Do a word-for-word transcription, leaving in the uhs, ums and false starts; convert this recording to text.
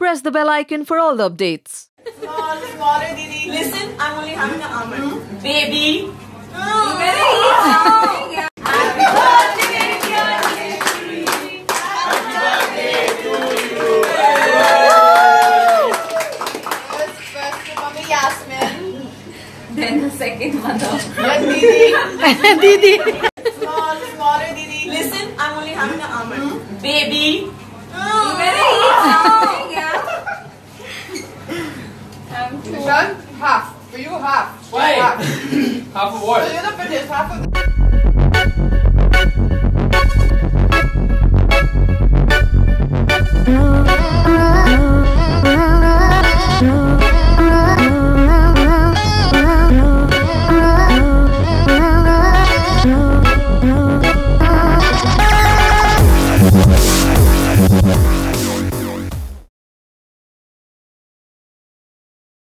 press the bell icon for all the updates. Small, smaller, Didi. Listen, I'm only having an almond. Mm-hmm. Baby. Oh. Happy birthday, dear Janhvi. Happy birthday to you. First, first to Mommy Yasmin. Then the second mother. Then Didi. Didi. Small, smaller, Didi. Listen, I'm only having an almond. Mm-hmm. Baby. Oh. Done? Half. For you, half. Wait. Half. Half of what? So you're the finish. Half of the